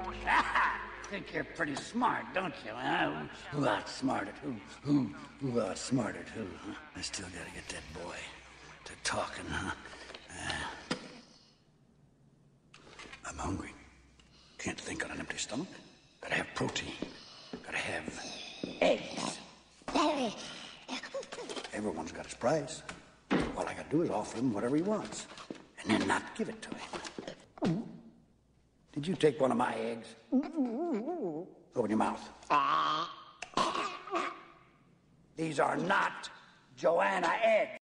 Think you're pretty smart, don't you? Huh? Who outsmarted who? Who outsmarted who? Huh? I still gotta get that boy to talking, huh? I'm hungry. Can't think on an empty stomach. Gotta have protein. Gotta have eggs. Everyone's got his price. All I gotta do is offer him whatever he wants, and then not give it to him. Did you take one of my eggs? Open your mouth. These are not Joanna eggs.